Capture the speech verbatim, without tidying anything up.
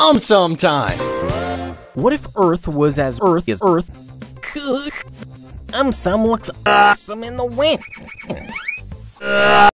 Um, sometime. What if Earth was as Earth is Earth? Um, some looks awesome in the wind.